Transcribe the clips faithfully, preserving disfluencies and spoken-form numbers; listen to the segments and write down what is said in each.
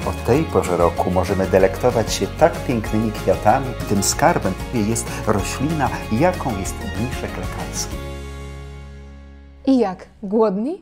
o tej porze roku możemy delektować się tak pięknymi kwiatami. Tym skarbem jest roślina, jaką jest mniszek lekarski. I jak? Głodni?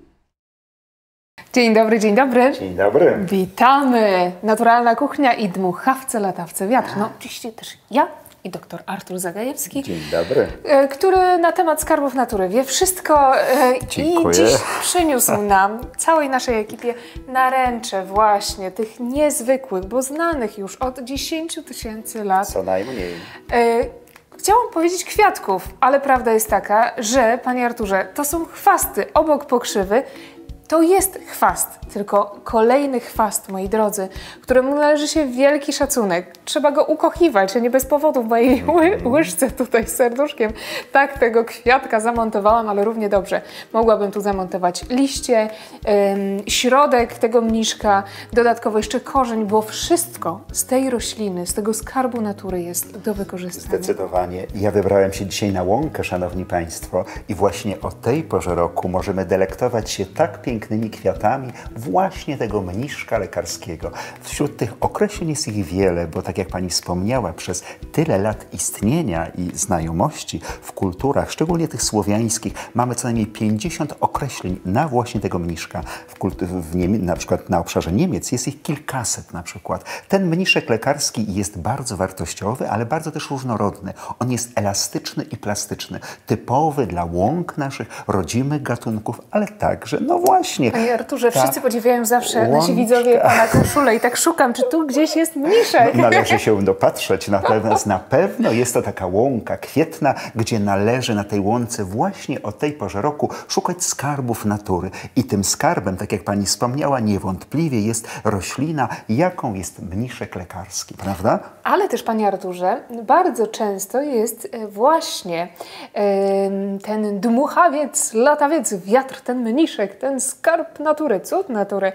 Dzień dobry, dzień dobry. Dzień dobry. Witamy. Naturalna kuchnia i dmuchawce, latawce wiatr. No oczywiście też ja i doktor Artur Zagajewski. Dzień dobry. Który na temat skarbów natury wie wszystko. Dziękuję. I dziś przyniósł nam, całej naszej ekipie, naręcze właśnie tych niezwykłych, bo znanych już od dziesięciu tysięcy lat. Co najmniej. Chciałam powiedzieć kwiatków, ale prawda jest taka, że, panie Arturze, to są chwasty obok pokrzywy. To jest chwast, tylko kolejny chwast, moi drodzy, któremu należy się wielki szacunek. Trzeba go ukochiwać, a nie bez powodu w mojej ły łyżce tutaj z serduszkiem. Tak tego kwiatka zamontowałam, ale równie dobrze mogłabym tu zamontować liście, ym, środek tego mniszka, dodatkowo jeszcze korzeń, bo wszystko z tej rośliny, z tego skarbu natury jest do wykorzystania. Zdecydowanie. Ja wybrałem się dzisiaj na łąkę, szanowni państwo, i właśnie o tej porze roku możemy delektować się tak pięknymi kwiatami właśnie tego mniszka lekarskiego. Wśród tych określeń jest ich wiele, bo tak jak pani wspomniała, przez tyle lat istnienia i znajomości w kulturach, szczególnie tych słowiańskich, mamy co najmniej pięćdziesiąt określeń na właśnie tego mniszka. W kultu, w Niemie, na przykład na obszarze Niemiec jest ich kilkaset na przykład. Ten mniszek lekarski jest bardzo wartościowy, ale bardzo też różnorodny. On jest elastyczny i plastyczny, typowy dla łąk naszych, rodzimych gatunków, ale także, no właśnie, Panie Arturze, ta wszyscy podziwiają zawsze, łączka. nasi widzowie, pana koszulę i tak szukam, czy tu gdzieś jest mniszek. No, należy się dopatrzeć, natomiast na pewno jest to taka łąka kwietna, gdzie należy na tej łące właśnie o tej porze roku szukać skarbów natury. I tym skarbem, tak jak pani wspomniała, niewątpliwie jest roślina, jaką jest mniszek lekarski, prawda? Ale też, panie Arturze, bardzo często jest właśnie ten dmuchawiec, latawiec, wiatr, ten mniszek, ten skarb natury, cud natury,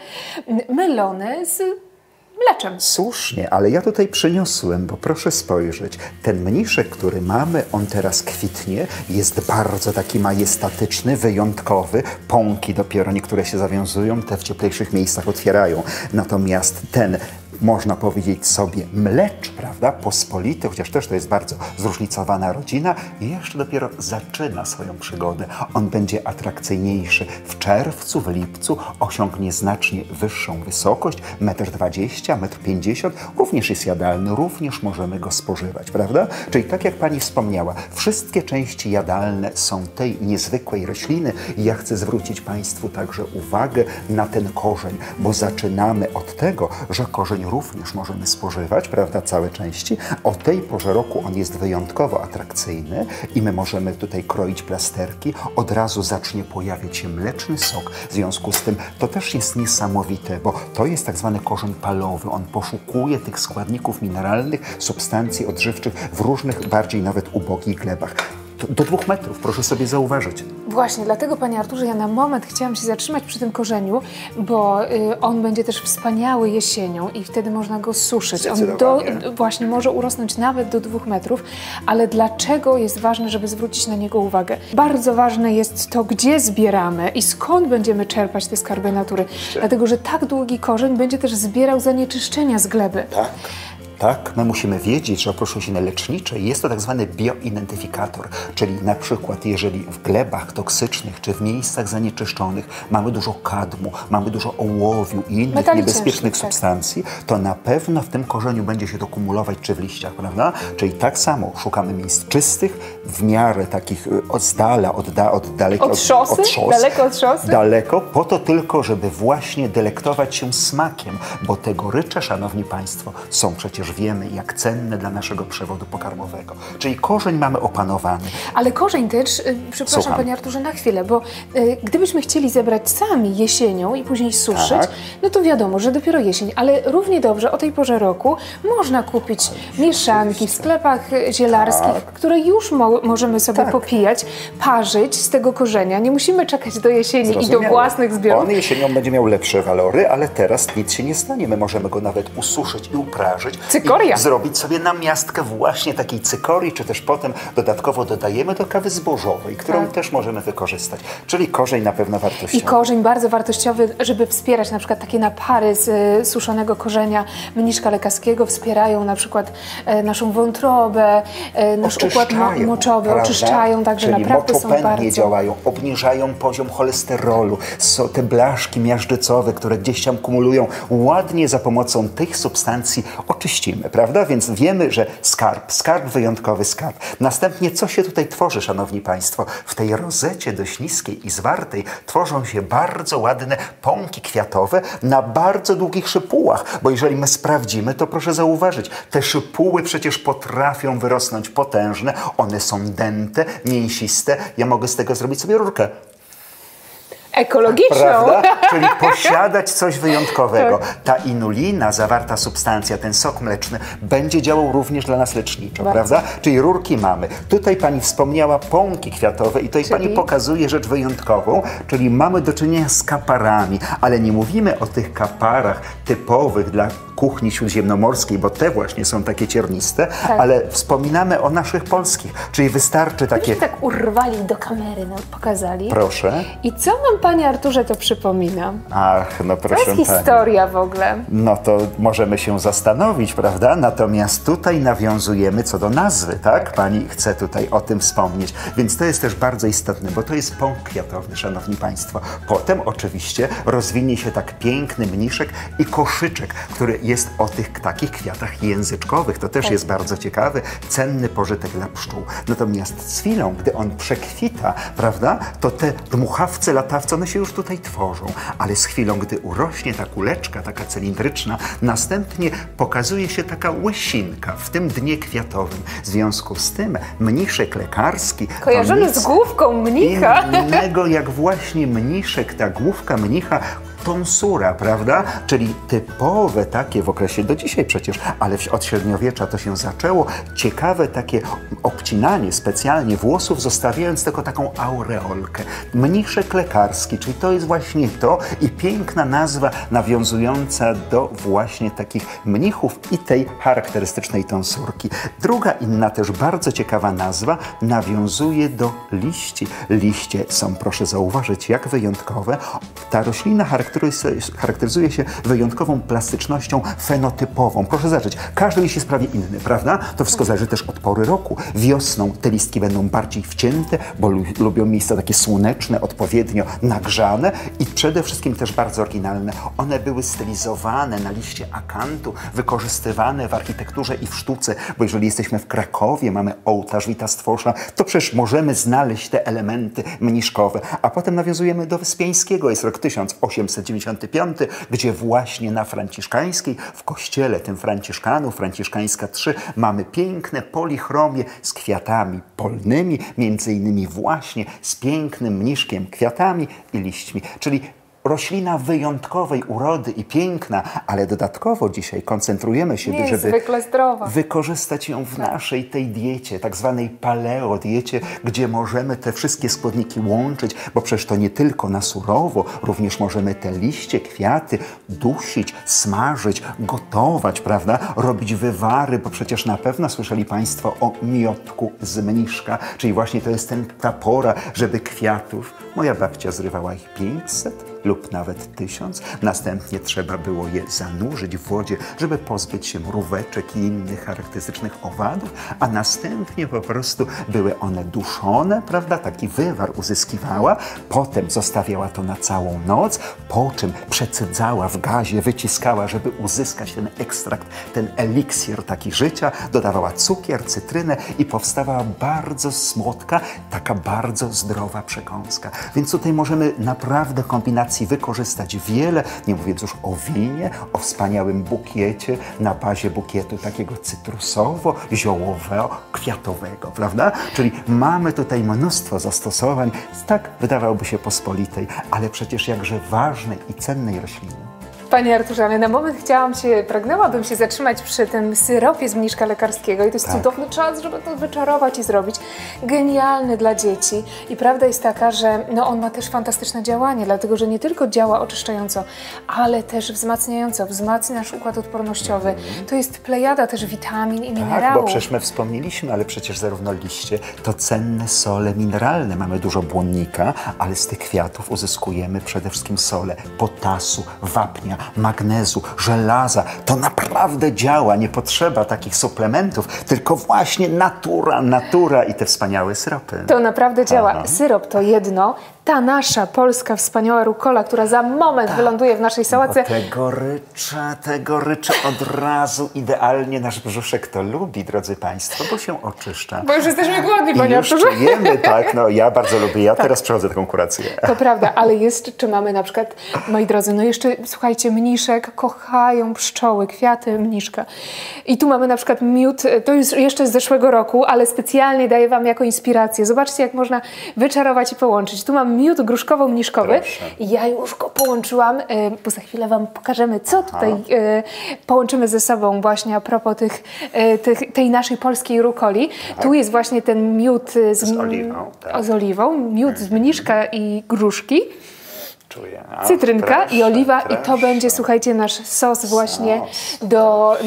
mylony z mleczem. Słusznie, ale ja tutaj przyniosłem, bo proszę spojrzeć, ten mniszek, który mamy, on teraz kwitnie, jest bardzo taki majestatyczny, wyjątkowy, pąki dopiero niektóre się zawiązują, te w cieplejszych miejscach otwierają, natomiast ten, można powiedzieć sobie, mlecz, prawda, pospolity, chociaż też to jest bardzo zróżnicowana rodzina i jeszcze dopiero zaczyna swoją przygodę. On będzie atrakcyjniejszy w czerwcu, w lipcu, osiągnie znacznie wyższą wysokość, metr dwadzieścia, metr pięćdziesiąt, również jest jadalny, również możemy go spożywać, prawda? Czyli tak jak pani wspomniała, wszystkie części jadalne są tej niezwykłej rośliny i ja chcę zwrócić państwu także uwagę na ten korzeń, bo zaczynamy od tego, że korzeń również możemy spożywać, prawda, całe części. O tej porze roku on jest wyjątkowo atrakcyjny i my możemy tutaj kroić plasterki. Od razu zacznie pojawiać się mleczny sok. W związku z tym to też jest niesamowite, bo to jest tak zwany korzeń palowy. On poszukuje tych składników mineralnych, substancji odżywczych w różnych, bardziej nawet ubogich glebach. Do dwóch metrów, proszę sobie zauważyć. Właśnie, dlatego, panie Arturze, ja na moment chciałam się zatrzymać przy tym korzeniu, bo y, on będzie też wspaniały jesienią i wtedy można go suszyć. On do, właśnie może urosnąć nawet do dwóch metrów, ale dlaczego jest ważne, żeby zwrócić na niego uwagę? Bardzo ważne jest to, gdzie zbieramy i skąd będziemy czerpać te skarby natury. Dlatego, że tak długi korzeń będzie też zbierał zanieczyszczenia z gleby. Tak. Tak, my musimy wiedzieć, że oprócz rośliny leczniczej jest to tak zwany bioidentyfikator, czyli na przykład jeżeli w glebach toksycznych czy w miejscach zanieczyszczonych mamy dużo kadmu, mamy dużo ołowiu i innych Metali niebezpiecznych ciężkich, substancji, to na pewno w tym korzeniu będzie się to kumulować czy w liściach, prawda? Czyli tak samo szukamy miejsc czystych, w miarę takich od z dala, od, da, od daleko od szosy, od, od szos, daleko od szosy? Daleko, po to tylko, żeby właśnie delektować się smakiem, bo te gorycze, szanowni państwo, są przecież wiemy, jak cenne dla naszego przewodu pokarmowego. Czyli korzeń mamy opanowany. Ale korzeń też, y, przepraszam, Słucham. panie Arturze, na chwilę, bo y, gdybyśmy chcieli zebrać sami jesienią i później suszyć, Tak. no to wiadomo, że dopiero jesień, ale równie dobrze o tej porze roku można kupić mieszanki w sklepach zielarskich, Tak. które już mo możemy sobie Tak. popijać, parzyć z tego korzenia. Nie musimy czekać do jesieni i do Zrozumiałe. własnych zbiorów. On jesienią będzie miał lepsze walory, ale teraz nic się nie stanie. My możemy go nawet ususzyć i uprażyć. Cykoria. I zrobić sobie namiastkę właśnie takiej cykorii, czy też potem dodatkowo dodajemy do kawy zbożowej, którą Tak. też możemy wykorzystać. Czyli korzeń na pewno wartościowy. I korzeń bardzo wartościowy, żeby wspierać na przykład takie napary z e, suszonego korzenia mniszka lekarskiego, wspierają na przykład e, naszą wątrobę, e, nasz układ mo Oczyszczają, moczowy, prawda? oczyszczają, także Czyli naprawdę są moczopędnie bardzo... działają, obniżają poziom cholesterolu. Są te blaszki miażdżycowe, które gdzieś tam kumulują. Ładnie za pomocą tych substancji oczyścimy, prawda? Więc wiemy, że skarb, skarb wyjątkowy skarb. Następnie co się tutaj tworzy, szanowni państwo? W tej rozecie dość niskiej i zwartej tworzą się bardzo ładne pąki kwiatowe na bardzo długich szypułach, bo jeżeli my sprawdzimy, to proszę zauważyć, te szypuły przecież potrafią wyrosnąć potężne, one są dęte, mięsiste, ja mogę z tego zrobić sobie rurkę. Ekologiczną. Prawda? Czyli posiadać coś wyjątkowego. Ta inulina, zawarta substancja, ten sok mleczny, będzie działał również dla nas leczniczo, Bardzo. prawda? Czyli rurki mamy. Tutaj pani wspomniała pąki kwiatowe i tutaj Czyli? pani pokazuje rzecz wyjątkową, czyli mamy do czynienia z kaparami, ale nie mówimy o tych kaparach typowych dla kuchni śródziemnomorskiej, bo te właśnie są takie cierniste, Tak. ale wspominamy o naszych polskich, czyli wystarczy takie... Myśmy tak urwali do kamery, nam pokazali. Proszę. I co nam, panie Arturze, to przypomina? Ach, no proszę To jest pani. historia w ogóle. No to możemy się zastanowić, prawda? Natomiast tutaj nawiązujemy co do nazwy, tak? Pani chce tutaj o tym wspomnieć. Więc to jest też bardzo istotne, bo to jest pąk kwiatowy, szanowni państwo. Potem oczywiście rozwinie się tak piękny mniszek i koszyczek, który jest o tych takich kwiatach języczkowych. To też Tak. jest bardzo ciekawy, cenny pożytek dla pszczół. Natomiast z chwilą, gdy on przekwita, prawda, to te dmuchawce, latawce, one się już tutaj tworzą. Ale z chwilą, gdy urośnie ta kuleczka, taka cylindryczna, następnie pokazuje się taka łysinka w tym dnie kwiatowym. W związku z tym mniszek lekarski to Kojarzony nic z główką mnicha. innego jak właśnie mniszek, ta główka mnicha, tonsura, prawda? Czyli typowe takie w okresie do dzisiaj przecież, ale od średniowiecza to się zaczęło. Ciekawe takie obcinanie specjalnie włosów, zostawiając tylko taką aureolkę. Mniszek lekarski, czyli to jest właśnie to i piękna nazwa nawiązująca do właśnie takich mnichów i tej charakterystycznej tonsurki. Druga inna też bardzo ciekawa nazwa nawiązuje do liści. Liście są, proszę zauważyć, jak wyjątkowe. Ta roślina charakterystyczna charakteryzuje się wyjątkową plastycznością fenotypową. Proszę zobaczyć, każdy liść jest prawie inny, prawda? To wszystko zależy też od pory roku. Wiosną te listki będą bardziej wcięte, bo lu lubią miejsca takie słoneczne, odpowiednio nagrzane i przede wszystkim też bardzo oryginalne. One były stylizowane na liście akantu, wykorzystywane w architekturze i w sztuce, bo jeżeli jesteśmy w Krakowie, mamy ołtarz Wita Stwosza, to przecież możemy znaleźć te elementy mniszkowe. A potem nawiązujemy do Wyspiańskiego, jest rok tysiąc osiemset dziewięćdziesiąty piąty, gdzie właśnie na Franciszkańskiej, w kościele tym Franciszkanów, Franciszkańska trzy, mamy piękne polichromie z kwiatami polnymi, między innymi właśnie z pięknym mniszkiem, kwiatami i liśćmi. Czyli roślina wyjątkowej urody i piękna, ale dodatkowo dzisiaj koncentrujemy się, żeby Niezwykle zdrowa. wykorzystać ją w naszej tej diecie, tak zwanej paleo diecie, gdzie możemy te wszystkie składniki łączyć, bo przecież to nie tylko na surowo, również możemy te liście, kwiaty dusić, smażyć, gotować, prawda? Robić wywary, bo przecież na pewno słyszeli państwo o miotku z mniszka, czyli właśnie to jest ten, ta pora, żeby kwiatów, moja babcia zrywała ich pięćset lub nawet tysiąc. Następnie trzeba było je zanurzyć w wodzie, żeby pozbyć się mróweczek i innych charakterystycznych owadów, a następnie po prostu były one duszone, prawda? Taki wywar uzyskiwała, potem zostawiała to na całą noc, po czym przecydzała w gazie, wyciskała, żeby uzyskać ten ekstrakt, ten eliksir taki życia, dodawała cukier, cytrynę i powstawała bardzo słodka, taka bardzo zdrowa przekąska. Więc tutaj możemy naprawdę kombinacji wykorzystać wiele, nie mówiąc już o winie, o wspaniałym bukiecie na bazie bukietu takiego cytrusowo-ziołowego, kwiatowego, prawda? Czyli mamy tutaj mnóstwo zastosowań z tak, wydawałoby się, pospolitej, ale przecież jakże ważnej i cennej rośliny. Panie Arturze, ale na moment chciałam się, pragnęłabym się zatrzymać przy tym syropie z mniszka lekarskiego i to jest Tak. cudowny czas, żeby to wyczarować i zrobić. Genialny dla dzieci. I prawda jest taka, że no, on ma też fantastyczne działanie, dlatego że nie tylko działa oczyszczająco, ale też wzmacniająco, wzmacnia nasz układ odpornościowy. To jest plejada też witamin i Tak, minerałów. bo przecież my wspomnieliśmy, ale przecież zarówno liście to cenne sole mineralne. Mamy dużo błonnika, ale z tych kwiatów uzyskujemy przede wszystkim sole potasu, wapnia, magnezu, żelaza. To naprawdę działa, nie potrzeba takich suplementów, tylko właśnie natura, natura i te wspaniałe syropy. To naprawdę działa. Aha. Syrop to jedno. Ta nasza polska wspaniała rukola, która za moment wyląduje w naszej sałatce. O, te gorycze, te gorycze od razu idealnie nasz brzuszek to lubi, drodzy Państwo, bo się oczyszcza. Bo już jesteśmy głodni, I Panie już Arturze. czujemy, tak, no ja bardzo lubię, ja teraz przechodzę taką kurację. To prawda, ale jest, czy mamy na przykład, moi drodzy, no jeszcze, słuchajcie, mniszek, kochają pszczoły, kwiaty mniszka. I tu mamy na przykład miód, to już jeszcze z zeszłego roku, ale specjalnie daję Wam jako inspirację. Zobaczcie, jak można wyczarować i połączyć. Tu mam miód gruszkowo-mniszkowy. Proszę. I ja już go połączyłam, y, bo za chwilę Wam pokażemy, co tutaj y, połączymy ze sobą właśnie a propos tych, y, tych, tej naszej polskiej rukoli. Tu jest właśnie ten miód z, Z oliwą, tak. z oliwą, miód z mniszka i gruszki. Czuję. A, Cytrynka proszę, i oliwa i to proszę. będzie, słuchajcie, nasz sos właśnie Sos, do,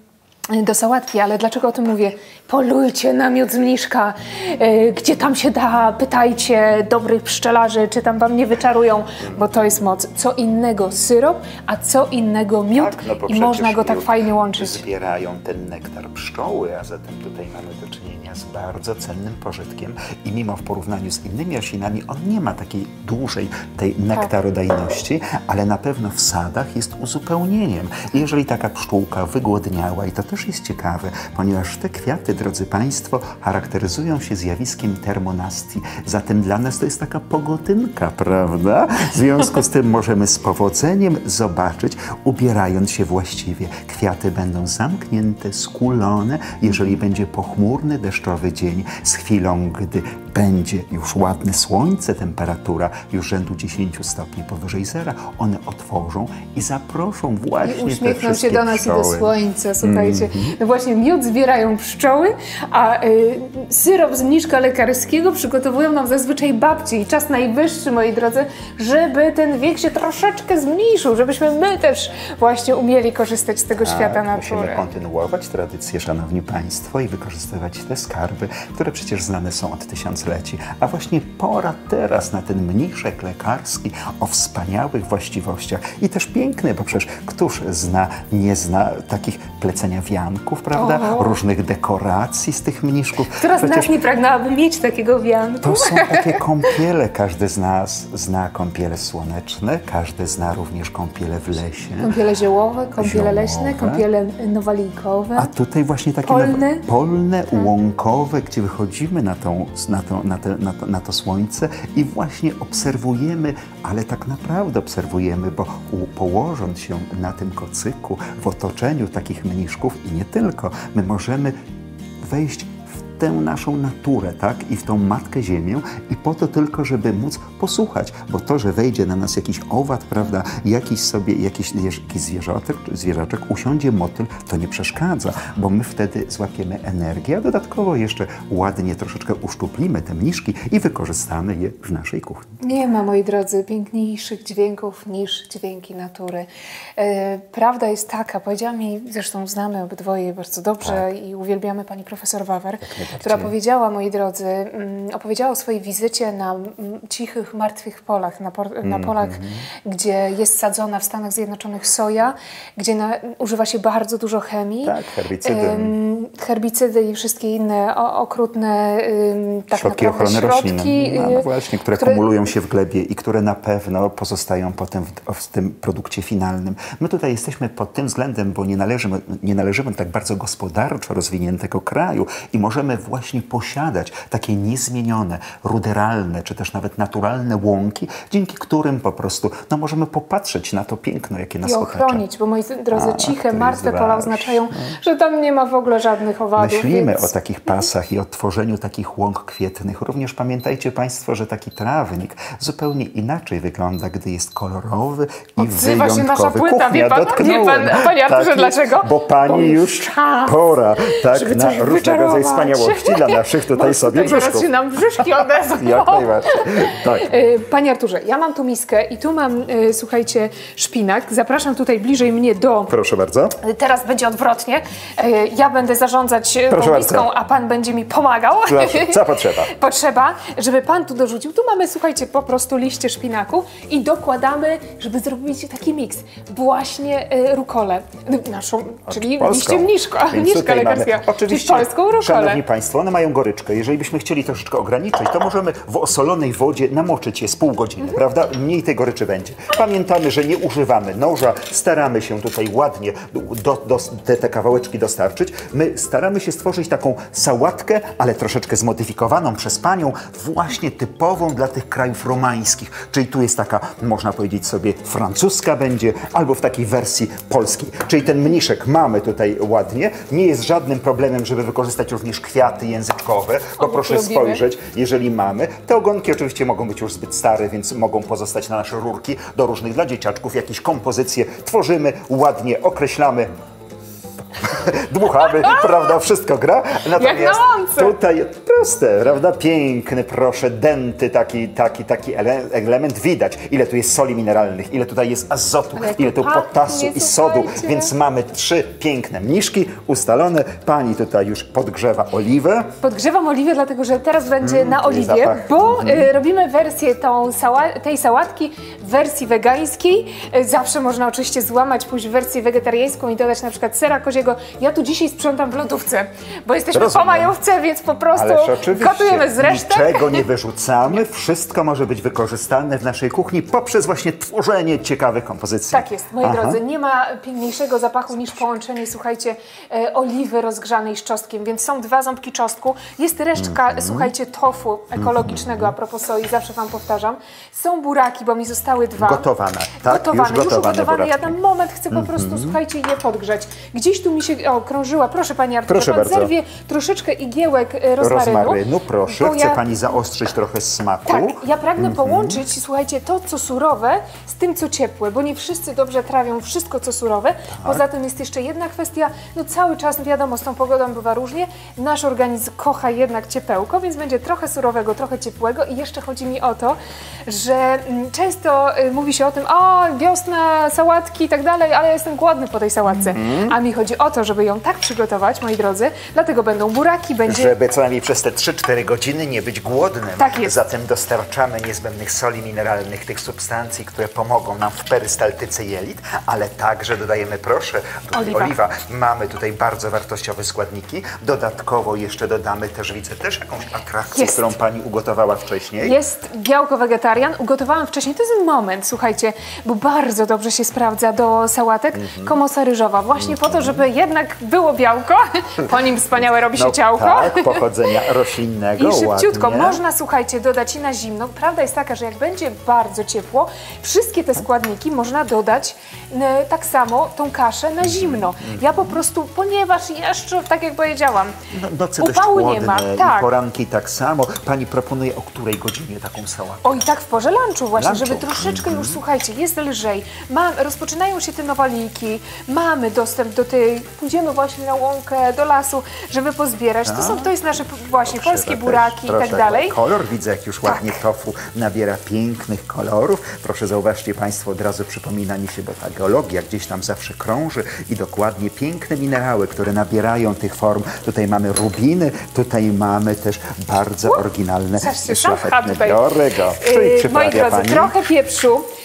mm, do sałatki. Ale dlaczego o tym mówię? Polujcie na miód z mniszka, yy, gdzie tam się da, pytajcie dobrych pszczelarzy, czy tam wam nie wyczarują, bo to jest moc. Co innego syrop, a co innego miód Tak, no bo i można przecież go tak miód fajnie łączyć. Zbierają ten nektar pszczoły, a zatem tutaj mamy do czynienia z bardzo cennym pożytkiem i mimo w porównaniu z innymi roślinami on nie ma takiej dużej tej nektarodajności, ale na pewno w sadach jest uzupełnieniem. I jeżeli taka pszczółka wygłodniała, i to też jest ciekawe, ponieważ te kwiaty, drodzy Państwo, charakteryzują się zjawiskiem termonastii. Zatem dla nas to jest taka pogodynka, prawda? W związku z tym możemy z powodzeniem zobaczyć, ubierając się właściwie. Kwiaty będą zamknięte, skulone, jeżeli będzie pochmurny, deszczowy dzień. Z chwilą, gdy będzie już ładne słońce, temperatura już rzędu dziesięć stopni powyżej zera, one otworzą i zaproszą właśnie I te uśmiechną się wszystkie do nas pszczoły. i do słońca, słuchajcie. Mm-hmm. No właśnie miód zbierają pszczoły, a y, syrop z mniszka lekarskiego przygotowują nam zazwyczaj babci. I czas najwyższy, moi drodzy, żeby ten wiek się troszeczkę zmniejszył, żebyśmy my też właśnie umieli korzystać z tego świata Tak, musimy natury. kontynuować tradycję, szanowni państwo, i wykorzystywać te skarby, które przecież znane są od tysiącleci. A właśnie pora teraz na ten mniszek lekarski o wspaniałych właściwościach i też piękny, bo przecież któż zna, nie zna takich plecenia wianków, prawda? O. Różnych dekoracji z tych mniszków. Która z Przecież nas nie pragnęłaby mieć takiego wianku? to są takie kąpiele. Każdy z nas zna kąpiele słoneczne, każdy zna również kąpiele w lesie. Kąpiele ziołowe, kąpiele Ziołowe. leśne, kąpiele nowalikowe. A tutaj właśnie takie Polne. nowe- polne, łąkowe, gdzie wychodzimy na, tą, na, to, na, te, na, to, na to słońce i właśnie obserwujemy, ale tak naprawdę obserwujemy, bo u, położąc się na tym kocyku w otoczeniu takich mniszków i nie tylko, my możemy wejść w tę naszą naturę, tak? I w tą Matkę Ziemię i po to tylko, żeby móc posłuchać, bo to, że wejdzie na nas jakiś owad, prawda, jakiś sobie, jakiś, jakiś zwierzaczek, zwierzaczek, usiądzie motyl, to nie przeszkadza, bo my wtedy złapiemy energię, a dodatkowo jeszcze ładnie troszeczkę uszczuplimy te mniszki i wykorzystamy je w naszej kuchni. Nie ma, moi drodzy, piękniejszych dźwięków niż dźwięki natury. E, prawda jest taka, powiedziała mi, zresztą znamy obydwoje bardzo dobrze Tak. i uwielbiamy pani profesor Wawer, najbardziej. która powiedziała, moi drodzy, mm, opowiedziała o swojej wizycie na mm, cichych, martwych polach, na, por, na polach, gdzie jest sadzona w Stanach Zjednoczonych soja, gdzie na, używa się bardzo dużo chemii. Tak, herbicydy. Em, herbicydy i wszystkie inne o, okrutne ym, tak Środki naprawdę ochrony środki, roślin, no, no y, właśnie, które, które kumulują się w glebie i które na pewno pozostają potem w, w tym produkcie finalnym. My tutaj jesteśmy pod tym względem, bo nie należymy, nie należymy do tak bardzo gospodarczo rozwiniętego kraju i możemy właśnie posiadać takie niezmienione, ruderalne, czy też nawet naturalne łąki, dzięki którym po prostu no, możemy popatrzeć na to piękno, jakie nas I otacza. ochronić, bo moi drodzy, A, ciche, to martwe jest pola ważne. oznaczają, że tam nie ma w ogóle żadnych owadów. Myślimy więc... o takich pasach i o tworzeniu takich łąk kwietnych. Również pamiętajcie Państwo, że taki trawnik zupełnie inaczej wygląda, gdy jest kolorowy i Odzywa się wyjątkowy. nasza płyta, Kuchnia, wie pan, dotknąłem. wie pan, panie Arturze, Tak jest, dlaczego? Bo Pani Bo już już czas, pora tak, żeby na coś różnego rodzaju wyczarować. wspaniałości dla naszych tutaj Bo sobie tutaj zaraz brzuszków. się nam brzuszki odezwą. Jak najbardziej. Tak. Y, Panie Arturze, ja mam tu miskę i tu mam, y, słuchajcie, szpinak. Zapraszam tutaj bliżej mnie do... Proszę bardzo. Teraz będzie odwrotnie. Y, Ja będę zarządzać y, Proszę tą bardzo. miską, a pan będzie mi pomagał. Proszę, co potrzeba? Potrzeba, żeby pan tu dorzucił. Tu mamy, słuchajcie, po prostu liście szpinaku i dokładamy, żeby zrobić taki miks. Właśnie y, rukolę. Y, Naszą, czyli Polską. liście mniszka, Więc mniszka tutaj mamy, lekarskiego. oczywiście, Czyli polską rukolę. Szanowni Państwo, one mają goryczkę. Jeżeli byśmy chcieli troszeczkę ograniczyć, to możemy w osolonej wodzie namoczyć je z pół godziny, Mhm. prawda? Mniej tej goryczy będzie. Pamiętamy, że nie używamy noża, staramy się tutaj ładnie do, do, te, te kawałeczki dostarczyć. My staramy się stworzyć taką sałatkę, ale troszeczkę zmodyfikowaną przez Panią, właśnie typową dla tych krajów romańskich. Czyli tu jest taka, można powiedzieć sobie, francuska będzie, albo w takiej wersji polskiej. Czyli ten mniszek mamy tutaj ładnie. Nie jest żadnym problemem, żeby wykorzystać również kwiaty języczkowe, bo Obok proszę lubimy. spojrzeć, jeżeli mamy. Te ogonki oczywiście mogą być już zbyt stare, więc mogą pozostać na nasze rurki do różnych dla dzieciaczków. Jakieś kompozycje tworzymy, ładnie określamy. Dmuchamy, prawda, wszystko gra. Natomiast na łące. tutaj proste, prawda, piękny, proszę, denty, taki, taki, taki ele element widać. Ile tu jest soli mineralnych, ile tutaj jest azotu, Ale jak ile tu pachnie, potasu i sodu, słuchajcie. więc mamy trzy piękne mniszki ustalone. Pani tutaj już podgrzewa oliwę. Podgrzewam oliwę, dlatego że teraz będzie na tu jest oliwie, zapach. bo y, robimy wersję tą sała tej sałatki w wersji wegańskiej. Y, zawsze można oczywiście złamać, pójść w wersję wegetariańską i dodać na przykład sera koziego. Ja tu dzisiaj sprzątam w lodówce, bo jesteśmy Rozumiem. po majówce, więc po prostu Ależ oczywiście gotujemy z resztek. niczego nie wyrzucamy, wszystko może być wykorzystane w naszej kuchni poprzez właśnie tworzenie ciekawych kompozycji. Tak jest, moi Aha. drodzy. Nie ma piękniejszego zapachu niż połączenie, słuchajcie, e, oliwy rozgrzanej z czosnkiem, więc są dwa ząbki czosnku. Jest resztka, Mhm. słuchajcie, tofu ekologicznego, a propos soi, zawsze wam powtarzam. Są buraki, bo mi zostały dwa. Gotowane, tak? Gotowane, Już już, gotowane ugotowane. Ja buraczki. na moment chcę po prostu, słuchajcie, je podgrzać. Gdzieś tu mi się, o, krążyła, proszę Pani Arturze, Proszę pan bardzo. zerwie troszeczkę igiełek e, rozmarynu. Rozmarynu, proszę. bo Chce ja- Pani zaostrzyć trochę smaku. Tak, ja pragnę Mhm. połączyć, słuchajcie, to co surowe z tym co ciepłe, bo nie wszyscy dobrze trawią wszystko co surowe. Tak. Poza tym jest jeszcze jedna kwestia, no cały czas wiadomo, z tą pogodą bywa różnie. Nasz organizm kocha jednak ciepełko, więc będzie trochę surowego, trochę ciepłego i jeszcze chodzi mi o to, że mm, często y, mówi się o tym, o wiosna, sałatki i tak dalej, ale ja jestem głodny po tej sałatce. Mhm. A mi chodzi o to, żeby ją tak przygotować, moi drodzy, dlatego będą buraki, będzie... Żeby co najmniej przez te trzy cztery godziny nie być głodnym. Tak jest. Zatem dostarczamy niezbędnych soli mineralnych, tych substancji, które pomogą nam w perystaltyce jelit, ale także dodajemy, proszę, tutaj Oliwa. oliwa. Mamy tutaj bardzo wartościowe składniki. Dodatkowo jeszcze dodamy też, widzę też jakąś atrakcję, Jest. którą Pani ugotowała wcześniej. Jest białko wegetarian. Ugotowałam wcześniej. To jest moment, słuchajcie, bo bardzo dobrze się sprawdza do sałatek. Mhm. Komosa ryżowa. Właśnie po to, żeby jednak było białko. Po nim wspaniałe robi się No ciałko. tak, pochodzenia roślinnego, I szybciutko. ładnie. Można, słuchajcie, dodać i na zimno. Prawda jest taka, że jak będzie bardzo ciepło, wszystkie te składniki można dodać e, tak samo tą kaszę na zimno. Ja po prostu, ponieważ jeszcze, tak jak powiedziałam, No, noce dość upału chłodne nie ma. i Tak. poranki tak samo. Pani proponuje o której godzinie taką sałatkę? O i tak w porze lunchu właśnie, Lunchu. żeby troszeczkę już, słuchajcie, jest lżej. Mam, rozpoczynają się te nowaliki, mamy dostęp do tej, pójdziemy właśnie na łąkę, do lasu, żeby pozbierać. To, są, to jest nasze właśnie polskie Proszę, buraki i proszę, tak dalej. Kolor widzę, jak już ładnie Tak. tofu nabiera pięknych kolorów. Proszę zauważcie Państwo, od razu przypomina mi się, bo ta geologia gdzieś tam zawsze krąży i dokładnie piękne minerały, które nabierają tych form. Tutaj mamy rubiny, tutaj mamy też bardzo oryginalne, Zobaczcie, szafka szlachetne. tutaj. Biorę go. Czyli Yy, moi przyprawia drodzy, Pani. trochę pieprzu,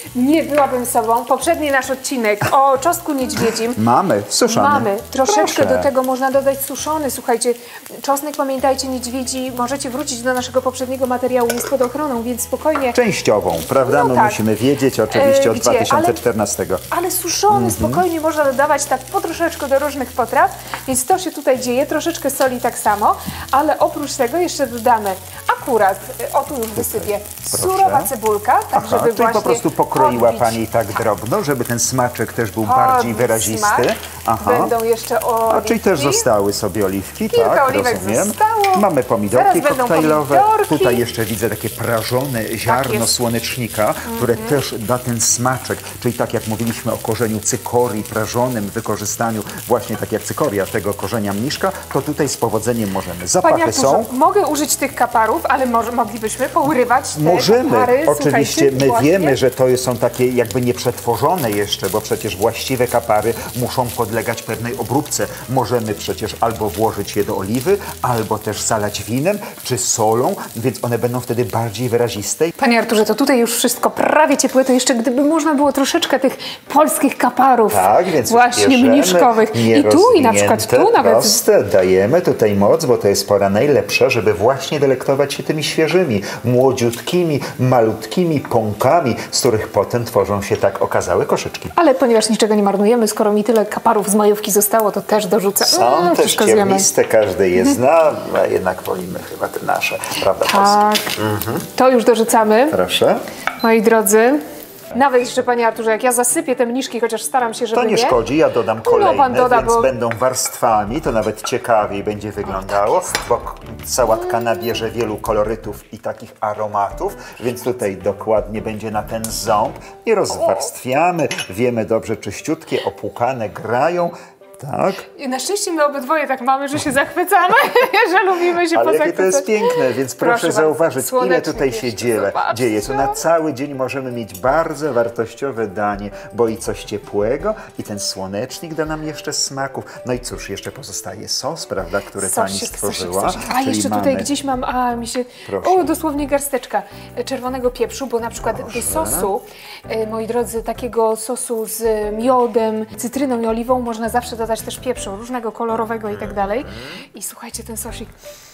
nie byłabym sobą. Poprzedni nasz odcinek o czosnku niedźwiedzim. Mamy, suszony. Mamy. Troszeczkę Proszę. do tego można dodać suszony. Słuchajcie, czosnek, pamiętajcie, niedźwiedzi, możecie wrócić do naszego poprzedniego materiału, jest pod ochroną, więc spokojnie. Częściową, prawda? No No, tak. musimy wiedzieć oczywiście E, od gdzie? dwa tysiące czternastego. Ale, ale suszony, spokojnie można dodawać tak po troszeczkę do różnych potraw, więc to się tutaj dzieje. Troszeczkę soli tak samo, ale oprócz tego jeszcze dodamy akurat, o tu już wysypię, surowa cebulka, tak Aha, żeby czyli właśnie po prostu pokroiła odbić. Pani tak drobno, żeby ten smaczek też był bardziej Odbić wyrazisty. smak. Aha. Będą jeszcze oliwki. A czyli też zostały sobie oliwki, Kilka tak, oliwek rozumiem. zostało. Mamy pomidorki Zaraz będą koktajlowe. pomidorki. Tutaj jeszcze widzę takie prażone ziarno jest. słonecznika, które też da ten smaczek. Czyli tak jak mówiliśmy o korzeniu cykorii, prażonym wykorzystaniu, właśnie tak jak cykoria tego korzenia mniszka, to tutaj z powodzeniem możemy. Panie Zapachy Arturze, są. mogę użyć tych kaparów, ale może moglibyśmy pourywać te Możemy, kapary. oczywiście, Słuchajcie, my właśnie. wiemy, że to są takie jakby nieprzetworzone jeszcze, bo przecież właściwe kapary muszą podlegać pewnej obróbce. Możemy przecież albo włożyć je do oliwy, albo też zalać winem czy solą, więc one będą wtedy bardziej wyraziste. Panie Arturze, to tutaj już wszystko prawie ciepłe, to jeszcze gdyby można było troszeczkę tych polskich kaparów, Tak, więc właśnie bierzemy mniszkowych. I tu, i na przykład tu nawet. Proste, dajemy tutaj moc, bo to jest pora najlepsza, żeby właśnie delektować się tymi świeżymi, młodziutkimi, malutkimi pąkami, z których potem tworzą się tak okazałe koszyczki. Ale ponieważ niczego nie marnujemy, skoro mi tyle kaparów z majówki zostało, to też dorzucę. Są Mm, też wszystko zjemy. ciemniste, każdy je zna, a jednak wolimy chyba te nasze, prawda? Tak, to już dorzucamy, Proszę. moi drodzy. Nawet jeszcze, Panie Arturze, jak ja zasypię te mniszki, chociaż staram się, żeby To nie szkodzi, ja dodam No, kolejne, pan doda, więc bo- będą warstwami, to nawet ciekawiej będzie wyglądało, bo k- sałatka nabierze wielu kolorytów i takich aromatów, więc tutaj dokładnie będzie na ten ząb. Nie rozwarstwiamy, wiemy dobrze, czyściutkie, opłukane, grają. Tak, I na szczęście my obydwoje tak mamy, że się zachwycamy, że lubimy się ale jakie to pozachwycać. jest piękne, więc proszę, Proszę zauważyć, bardzo, ile słonecznik tutaj się jeszcze, dzieje. zobaczcie. dzieje. Tu na cały dzień możemy mieć bardzo wartościowe danie, bo i coś ciepłego, i ten słonecznik da nam jeszcze smaków. No i cóż, jeszcze pozostaje sos, prawda, który Pani Sosik, stworzyła. sosik, sosik. A Czyli jeszcze mamy... tutaj gdzieś mam, a mi się, Proszę. o dosłownie garsteczka czerwonego pieprzu, bo na przykład do sosu, e, moi drodzy, takiego sosu z miodem, cytryną i oliwą można zawsze dodać też pieprzu, różnego kolorowego i tak dalej. I słuchajcie, ten sosik,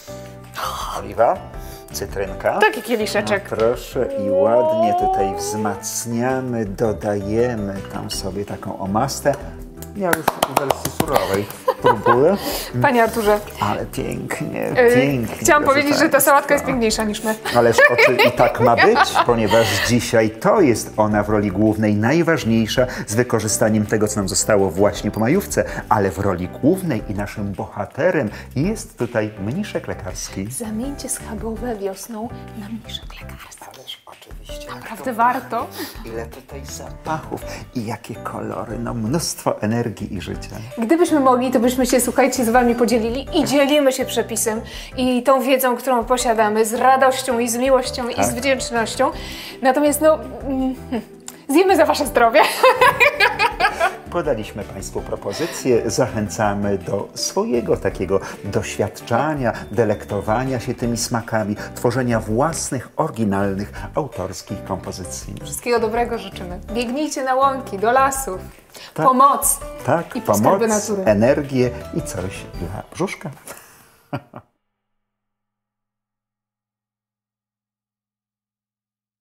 Oliwa, cytrynka. taki kieliszeczek. No, proszę i ładnie tutaj wzmacniamy, dodajemy tam sobie taką omastę. Ja już w wersji surowej próbuję, Panie Arturze, ale pięknie, e, pięknie. chciałam powiedzieć, że ta proszę sałatka jest państwa. piękniejsza niż my. Ależ oczy i tak ma być, ponieważ dzisiaj to jest ona w roli głównej, najważniejsza, z wykorzystaniem tego, co nam zostało właśnie po majówce, ale w roli głównej i naszym bohaterem jest tutaj mniszek lekarski. Zamieńcie schabowe wiosną na mniszek lekarski. Ależ oczywiście. Naprawdę warto. Ile tutaj zapachów i jakie kolory, no mnóstwo energii i życia. Gdybyśmy mogli, to byśmy się, słuchajcie, z Wami podzielili i dzielimy się przepisem i tą wiedzą, którą posiadamy, z radością i z miłością i z wdzięcznością. Natomiast no, mm, zjemy za Wasze zdrowie. Podaliśmy Państwu propozycję, zachęcamy do swojego takiego doświadczania, delektowania się tymi smakami, tworzenia własnych, oryginalnych, autorskich kompozycji. Wszystkiego dobrego życzymy. Biegnijcie na łąki, do lasów. Tak. Pomoc Tak, i po skarby pomoc, natury. energię i coś dla brzuszka.